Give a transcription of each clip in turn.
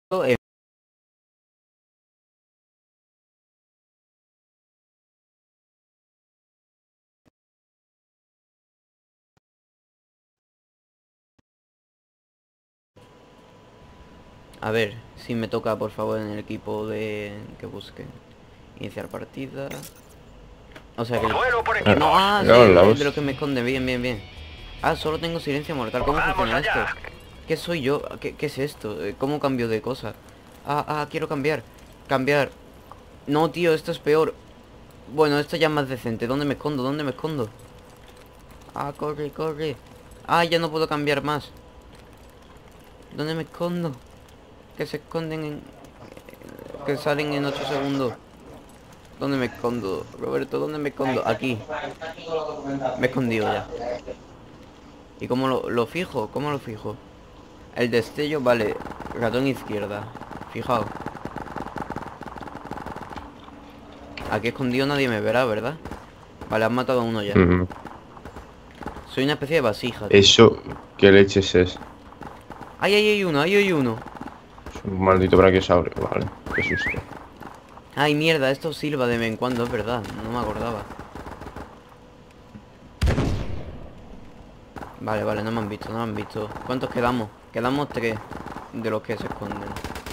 eh, A ver, si me toca por favor en el equipo de que busque. Iniciar partida. O sea que... Duelo por Ah, equipos. Soy no, la el de voz. lo que me esconde. Bien, bien, bien. Ah, solo tengo silencio mortal. ¿Cómo Vamos funciona esto? allá. ¿Qué soy yo? ¿Qué es esto? ¿Cómo cambio de cosa? Quiero cambiar. Cambiar. No, tío, esto es peor. Bueno, esto ya es más decente. ¿Dónde me escondo? ¿Dónde me escondo? Corre, corre. Ya no puedo cambiar más. ¿Dónde me escondo? Que se esconden en... Que salen en 8 segundos. ¿Dónde me escondo? Roberto, ¿dónde me escondo? Aquí. Me he escondido ya. ¿Y cómo lo fijo? ¿Cómo lo fijo? El destello, vale. Ratón izquierda. Fijaos. Aquí escondido nadie me verá, ¿verdad? Vale, han matado a uno ya. Soy una especie de vasija, tío. Eso, ¿qué leches es? ¡Ay, hay uno! ¡Ahí hay uno! Es un maldito brachiosaurio, vale. Qué susto. ¡Ay, mierda! Esto silba de vez en cuando, es verdad. No me acordaba. Vale, vale, no me han visto, no me han visto. ¿Cuántos quedamos? Quedamos 3 de los que se esconden.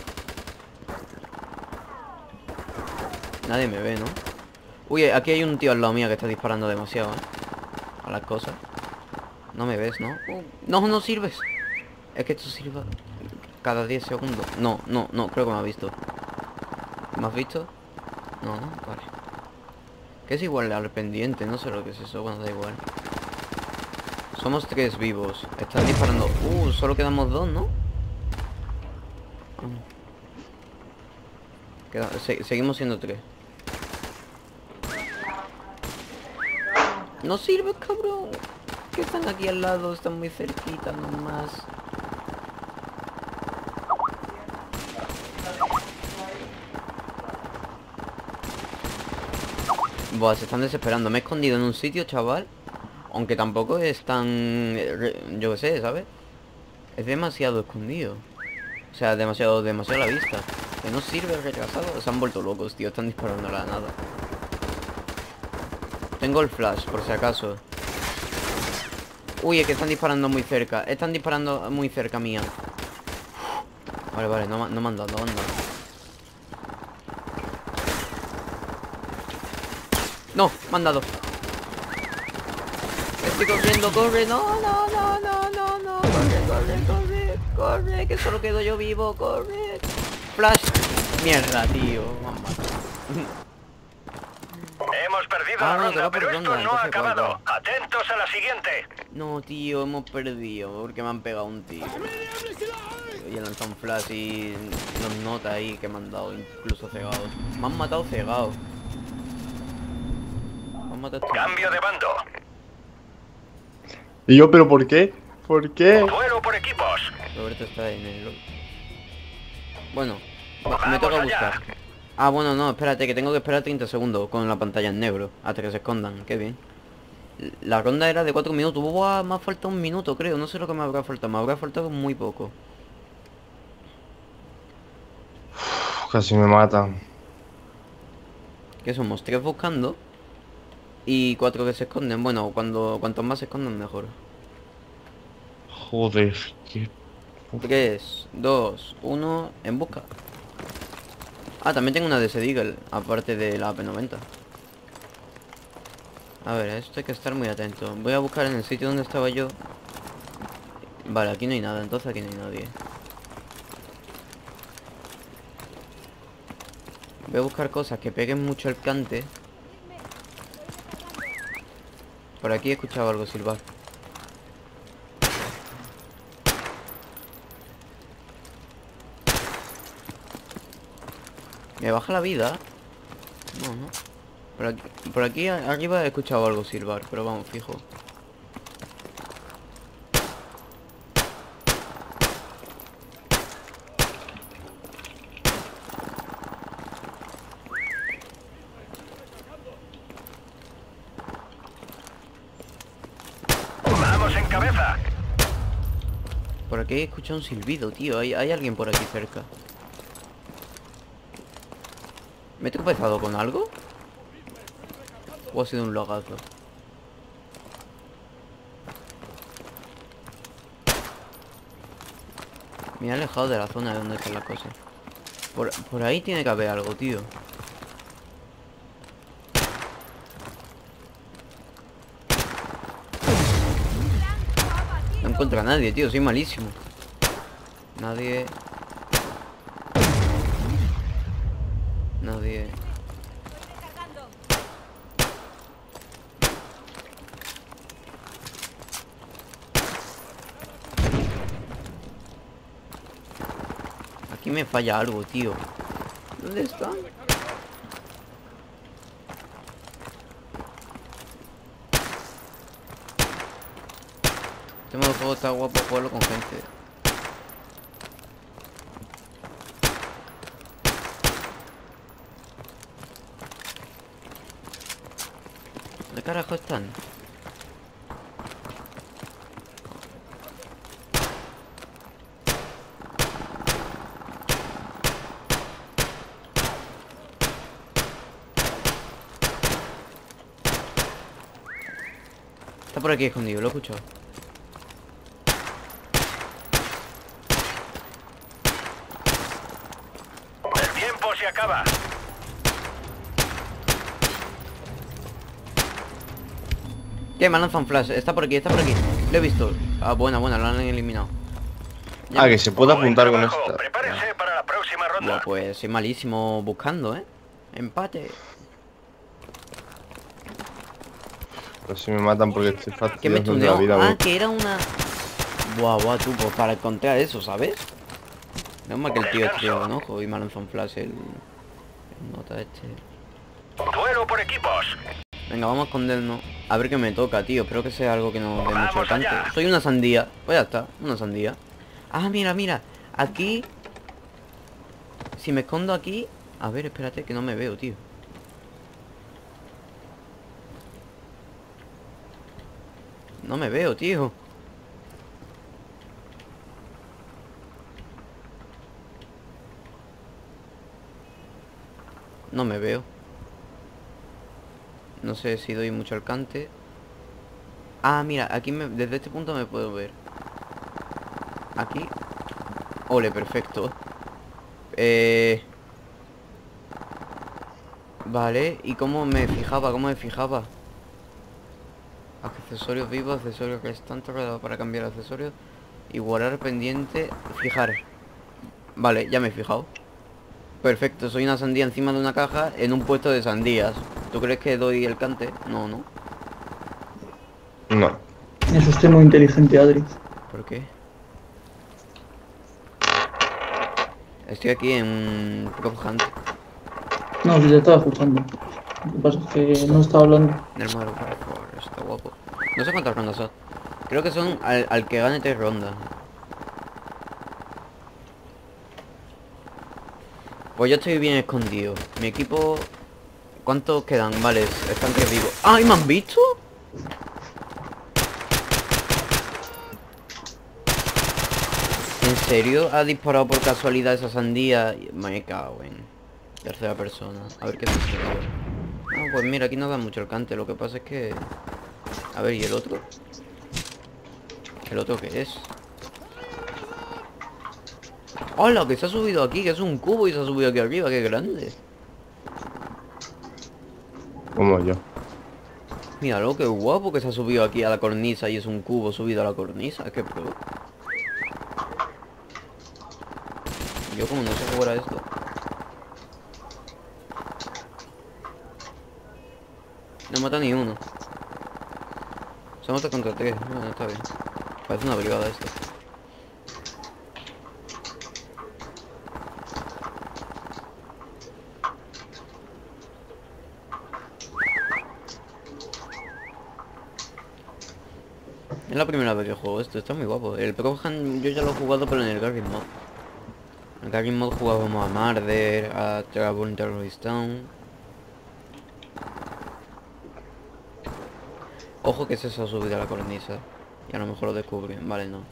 Nadie me ve, ¿no? Uy, aquí hay un tío al lado mío que está disparando demasiado, a las cosas. No me ves, ¿no? No, no sirves. Es que esto sirva cada 10 segundos. No, no, no, creo que me ha visto. ¿Me has visto? No, no, vale. Que es igual al pendiente, no sé lo que es eso, bueno, da igual. Somos 3 vivos. Están disparando. Solo quedamos 2, ¿no? Seguimos siendo 3. No sirve, cabrón. Que están aquí al lado, están muy cerquita nomás. Buah, se están desesperando. Me he escondido en un sitio, chaval. Aunque tampoco es tan... yo qué sé, ¿sabes? Es demasiado escondido. O sea, demasiado a la vista. Que no sirve el retrasado. Se han vuelto locos, tío. Están disparando a la nada. Tengo el flash, por si acaso. Uy, es que están disparando muy cerca. Están disparando muy cerca mía. Vale, vale, no me han dado, no me han dado. No, me han dado. Estoy corriendo, corre. No, no, no, no, no, no. Corre, corre, corre. Corre, que solo quedo yo vivo. Corre. Flash. Mierda, tío. Me han matado. Hemos perdido Ah, la bueno, ronda, toca por pero esto ronda, no ha entonces, acabado. ¿cuál? Atentos a la siguiente. No, tío, hemos perdido porque me han pegado un tiro. Y he lanzado un flash y los notas ahí que me han dado, incluso cegados. Me han matado cegados. Me han matado Cambio de bando. ¿Y yo, pero por qué? ¿Por qué? Duelo por equipos. Roberto está en el... Bueno, me Vamos toca allá. buscar. Bueno, no, espérate, que tengo que esperar 30 segundos con la pantalla en negro hasta que se escondan, qué bien. La ronda era de 4 minutos. Buah, me ha faltado un minuto, creo. No sé lo que me habrá faltado. Me habrá faltado muy poco. Casi me matan. ¿Qué somos? 3 buscando y 4 que se esconden. Bueno, cuantos más se escondan mejor. Joder, qué... 3, 2, 1, en busca. También tengo una de Deagle, aparte de la AP90. A ver, a esto hay que estar muy atento. Voy a buscar en el sitio donde estaba yo. Vale, aquí no hay nada, entonces aquí no hay nadie. Voy a buscar cosas que peguen mucho el cante. Por aquí he escuchado algo silbar. ¿Me baja la vida? No, no. Por aquí arriba he escuchado algo silbar, pero vamos, fijo. Vamos en cabeza. Por aquí he escuchado un silbido, tío. Hay alguien por aquí cerca. ¿Me he tropezado con algo? ¿O ha sido un lagazo? Me he alejado de la zona de donde está la cosa. Por ahí tiene que haber algo, tío. No encuentro a nadie, tío. Soy malísimo. Nadie. Nadie. Aquí me falla algo, tío. ¿Dónde están? Este modo de juego está guapo jugarlo con gente. ¿Dónde carajo están? Está por aquí escondido, lo he escuchado. El tiempo se acaba. ¿Qué? Me ha lanzado un flash. Está por aquí, está por aquí. Lo he visto. Ah, buena, lo han eliminado. Ya. Ah, que se puede Buen apuntar con trabajo. esta. Prepárese para la próxima ronda. Buah, pues soy malísimo buscando, ¿eh? Empate. Pero si me matan porque estoy ¿Qué me fastidioso de la tuneo? vida, Ah, güey. que era una... Buah, tú, pues para encontrar eso, ¿sabes? No es mal que el tío esté con ojo y me ha lanzado un flash el nota este. Duelo por equipos. Venga, vamos a escondernos. A ver qué me toca, tío. Espero que sea algo que no dé mucho Vamos alcance. allá. Soy una sandía. Pues ya está, una sandía. Ah, mira. Aquí... Si me escondo aquí... A ver, espérate, que no me veo, tío. No me veo, tío. No me veo. No sé si doy mucho alcance. Ah, mira, aquí desde este punto me puedo ver. Aquí. Ole, perfecto. Vale, ¿y cómo me fijaba? Accesorios vivos, accesorios restantes para cambiar accesorios. Igualar pendiente, fijar. Vale, ya me he fijado. Perfecto, soy una sandía encima de una caja en un puesto de sandías. ¿Tú crees que doy el cante? No. No. Es usted muy inteligente, Adri. ¿Por qué? Estoy aquí en Prop Hunt. No, si te estaba escuchando. Lo que pasa es que no estaba hablando. En el Modern Warfare, está guapo. No sé cuántas rondas son. Creo que son al que gane 3 rondas. Pues yo estoy bien escondido. Mi equipo... ¿Cuántos quedan? Vale, están 3 vivos. ¡Ah! ¿Y me han visto? ¿En serio ha disparado por casualidad esa sandía? Me cago en... Tercera persona. A ver qué sucede. No, pues mira, aquí no da mucho alcance. Lo que pasa es que... A ver, ¿y el otro? ¿El otro qué es? ¡Hola! Que se ha subido aquí, que es un cubo y se ha subido aquí arriba. ¡Qué grande! Como yo. Míralo, qué guapo que se ha subido aquí a la cornisa y es un cubo subido a la cornisa. ¡Qué pro! Yo como no sé jugar a esto. No mata ni uno. Somos 3 contra 3. Bueno, está bien. Parece una brigada esto. Es la primera vez que juego esto, está muy guapo. El Prohan yo ya lo he jugado, pero en el Garry's Mod. En el Garry's Mod jugábamos a Marder, a Travel Terrorist Town. Ojo que se ha subido a la cornisa. Y a lo mejor lo descubren. Vale, no.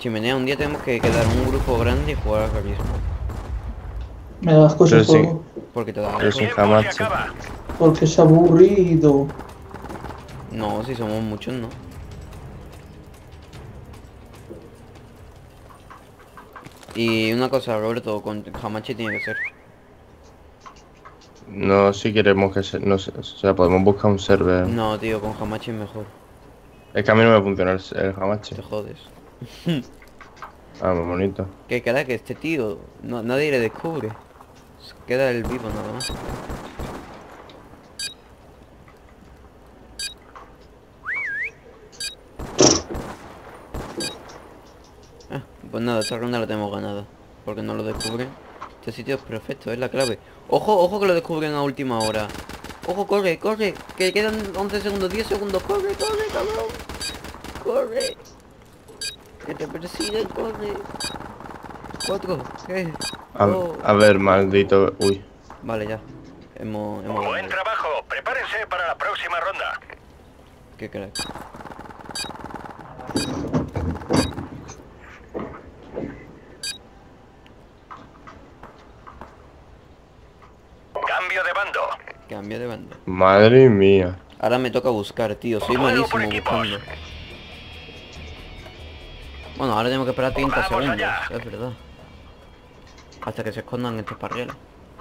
Chimenea, un día tenemos que quedar un grupo grande y jugar al realismo. Me das cosas Pero sí. juego. Porque te da Pero algo. sin Tiempo se Hamachi. acaba. Porque es aburrido. No, si somos muchos, no. Y una cosa, Roberto, con Hamachi tiene que ser. No, si queremos que se... No sé, o sea, podemos buscar un server. No, tío, con Hamachi es mejor. Es que a mí no me funciona el Hamachi. Te jodes. Ah, muy bonito. Que cada que este tío, nadie le descubre. Queda el vivo nada más. Pues nada, esta ronda la tenemos ganada. Porque no lo descubren. Este sitio es perfecto, es la clave. Ojo, ojo que lo descubren a última hora. Ojo, corre, corre. Que quedan 11 segundos, 10 segundos. Corre, corre, cabrón. Corre. Que te persiguen, corre. 4, 3, 2. A ver, maldito... Uy. Vale, ya. Hemos Buen ganado. trabajo. Prepárense para la próxima ronda. Qué crack. Cambio de bando. Cambio de banda. Madre mía. Ahora me toca buscar, tío. Soy Juego por malísimo equipos. buscando. Bueno, ahora tenemos que esperar 30 Vamos segundos. allá. Es verdad. Hasta que se escondan estos parrieles.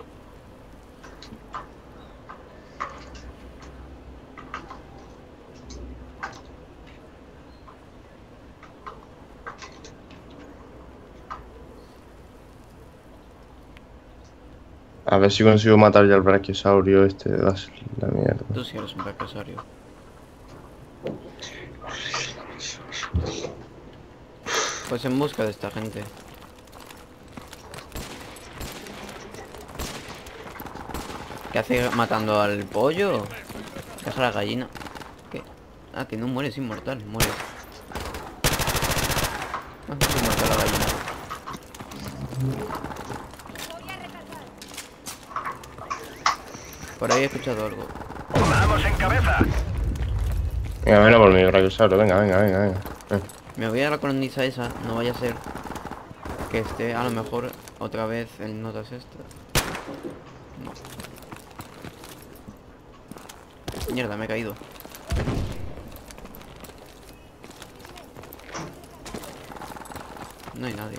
A ver si consigo matar ya al brachiosaurio este de la mierda. Tú sí eres un brachiosario. Pues en busca de esta gente. ¿Qué hace matando al pollo? Deja la gallina. ¿Qué? Ah, que no muere, es inmortal, muere. Ah, es inmortal la gallina. Por ahí he escuchado algo. Vamos en cabeza. Venga, ven a por mi brachiosaurio. Venga, venga, venga, venga. Me voy a la cornisa esa, no vaya a ser que esté a lo mejor otra vez en notas estas. No. Mierda, me he caído. No hay nadie.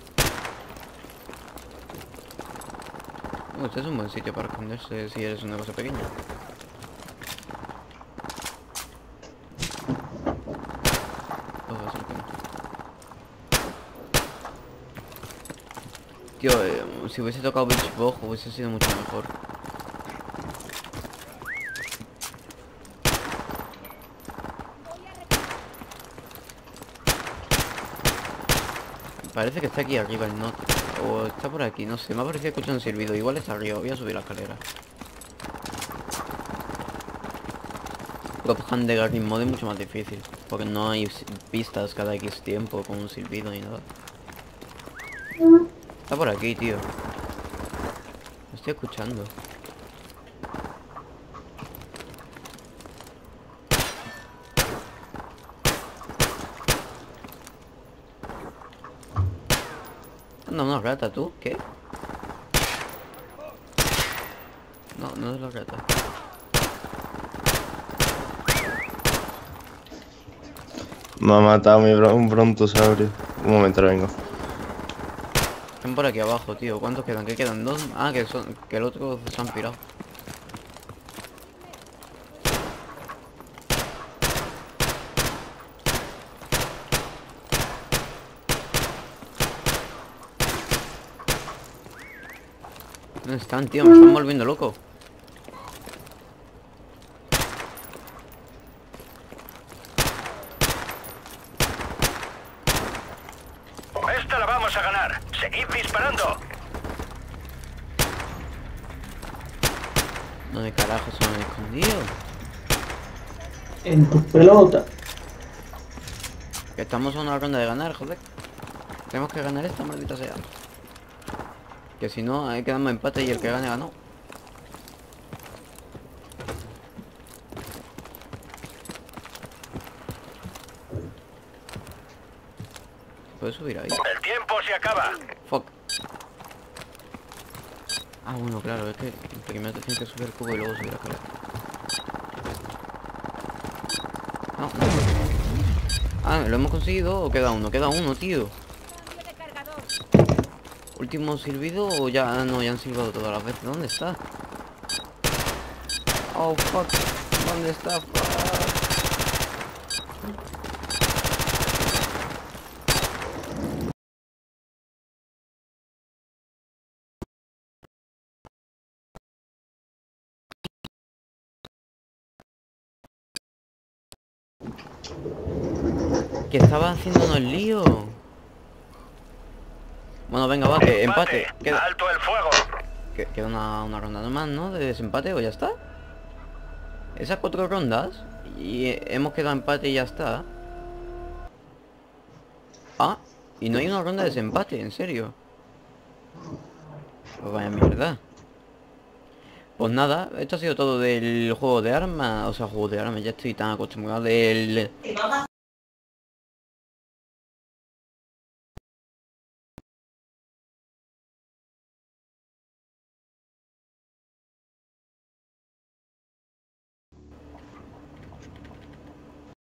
Este es un buen sitio para esconderse si eres una cosa pequeña. Oh, va a ser que no. Tío, si hubiese tocado Beach Bog hubiese sido mucho mejor. Parece que está aquí arriba el note. O está por aquí, no sé. Me ha parecido escuchar un silbido. Igual está arriba. Voy a subir la escalera. Prop Hand de Garry's Mod es mucho más difícil. Porque no hay pistas cada X tiempo con un silbido ni nada. Está por aquí, tío. Lo estoy escuchando. Anda, una rata, ¿tú? ¿Qué? No, no es la rata. Me ha matado un brontosaurio. Un momento, ahora vengo. Están por aquí abajo, tío. ¿Cuántos quedan? ¿Qué quedan? ¿Dos? Ah, que el otro se han pirado. ¿Dónde están, tío? Me están volviendo loco. Esta la vamos a ganar. Seguid disparando. ¿Dónde carajo se han escondido? En tu pelota. Que estamos a una ronda de ganar, joder. Tenemos que ganar esta, maldita sea. Que si no, hay que darme empate y el que gane ganó. puedes subir ahí? El tiempo se acaba. Fuck. Ah, bueno, claro, es que primero te tienes que subir el cubo y luego subir a escalera. No, no. Ah, ¿lo hemos conseguido o queda uno? Queda uno, tío. ¿Último silbido o ya? Ah, no, ya han silbado todas las veces. ¿Dónde está? Oh, fuck. ¿Dónde está? Fuck. Que estaba haciéndonos lío. Bueno, venga, va, que empate. Queda, Alto el fuego. queda una ronda nomás, ¿no? De desempate o ya está. Esas 4 rondas y hemos quedado empate y ya está. Ah, y no hay una ronda de desempate, en serio. Pues vaya mierda. Pues nada, esto ha sido todo del juego de armas. O sea, juego de armas, ya estoy tan acostumbrado del...